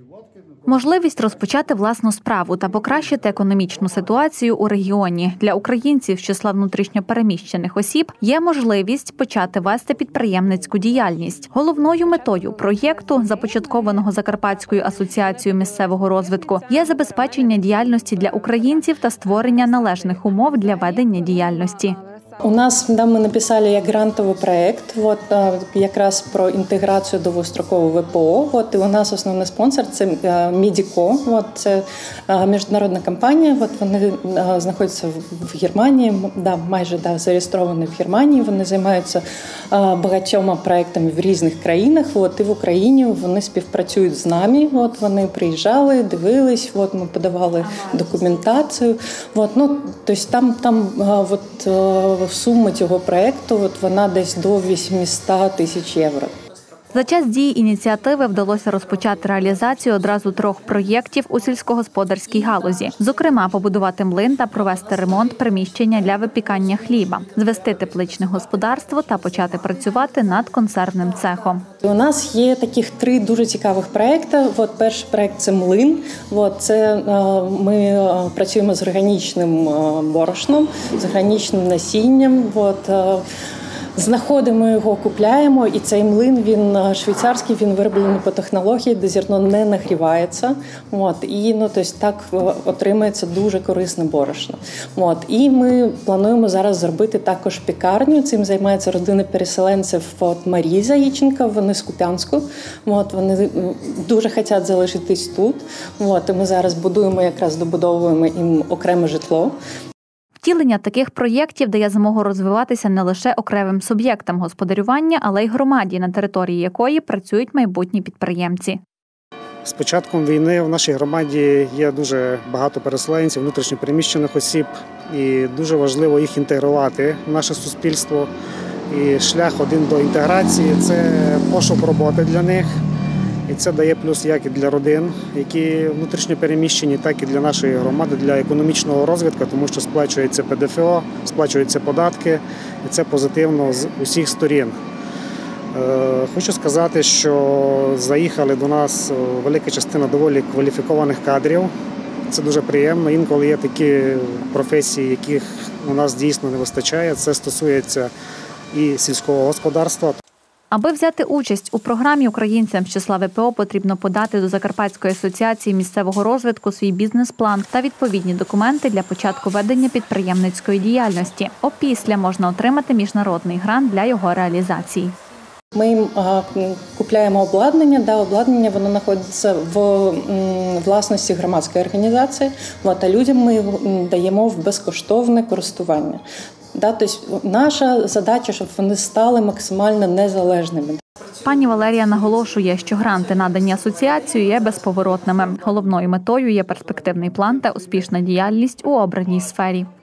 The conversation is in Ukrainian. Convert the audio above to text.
Можливість розпочати власну справу та покращити економічну ситуацію у регіоні. Для українців з числа внутрішньо переміщених осіб є можливість почати вести підприємницьку діяльність. Головною метою проєкту, започаткованого Закарпатською асоціацією місцевого розвитку, є забезпечення діяльності для українців та створення належних умов для ведення діяльності. У нас ми написали як грантовий проєкт, якраз про інтеграцію довгострокового ВПО. І у нас основний спонсор – це Медіко, це міжнародна компанія. Вони знаходяться в Германії, майже зареєстровані в Германії. Вони займаються багатьма проєктами в різних країнах. І в Україні вони співпрацюють з нами. Вони приїжджали, дивились, ми подавали документацію. Сума цього проєкту вона десь до 800 тисяч євро. За час дії ініціативи вдалося розпочати реалізацію одразу 3 проєктів у сільськогосподарській галузі. Зокрема, побудувати млин та провести ремонт приміщення для випікання хліба, звести тепличне господарство та почати працювати над консервним цехом. У нас є таких 3 дуже цікавих проєкти. Перший проєкт – це млин. Ми працюємо з органічним борошном, з органічним насінням. Знаходимо його, купляємо, і цей млин, він швейцарський, він вироблений по технології, де зерно не нагрівається. Так отримується дуже корисне борошно. І ми плануємо зараз зробити також пекарню. Цим займається родина переселенців Марії Заїченко, вони з Куп'янську. Вони дуже хочуть залишитись тут. І ми зараз добудовуємо їм окреме житло. Втілення таких проєктів дає змогу розвиватися не лише окремим суб'єктам господарювання, але й громаді, на території якої працюють майбутні підприємці. З початком війни в нашій громаді є дуже багато переселенців, внутрішньо переміщених осіб, і дуже важливо їх інтегрувати в наше суспільство. І шлях один до інтеграції – це пошук роботи для них. І це дає плюс як і для родин, які внутрішньо переміщені, так і для нашої громади, для економічного розвитку, тому що сплачується ПДФО, сплачуються податки, і це позитивно з усіх сторін. Хочу сказати, що заїхали до нас велика частина доволі кваліфікованих кадрів. Це дуже приємно. Інколи є такі професії, яких у нас дійсно не вистачає. Це стосується і сільського господарства. Аби взяти участь у програмі, українцям з числа ВПО потрібно подати до Закарпатської асоціації місцевого розвитку свій бізнес-план та відповідні документи для початку ведення підприємницької діяльності. Опісля можна отримати міжнародний грант для його реалізації. Ми їм купляємо обладнання. Обладнання воно знаходиться в власності громадської організації, а людям ми його даємо в безкоштовне користування. Тобто наша задача, щоб вони стали максимально незалежними. Пані Валерія наголошує, що гранти, надані асоціацією, є безповоротними. Головною метою є перспективний план та успішна діяльність у обраній сфері.